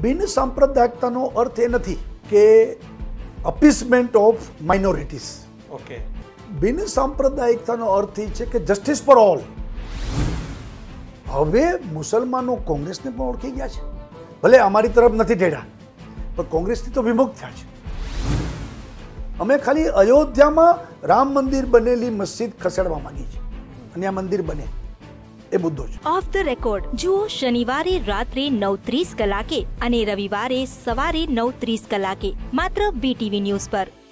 બિન સાંપ્રદાયિકતાનો અર્થ એ નથી કે અપીસમેન્ટ ઓફ માઇનોરિટીઝ. ઓકે. બિન સાંપ્રદાયિકતાનો અર્થ એ છે કે જસ્ટિસ ફોર ઓલ. હવે મુસલમાનો કોંગ્રેસને પણ ઓળખી ગયા છે. ભલે અમારી તરફ નથી ટેઢા, પણ કોંગ્રેસથી તો વિમુખ થયા છે. અમે ખાલી અયોધ્યામાં રામ મંદિર બનેલી મસ્જિદ ખસેડવા માંગી છે અને આ મંદિર બને એ મુદ્દો છે. ઓફ ધ રેકોર્ડ જુઓ શનિવારે રાત્રે 9:30 કલાકે અને રવિવારે સવારે 9:30 કલાકે માત્ર BTV ન્યૂઝ પર.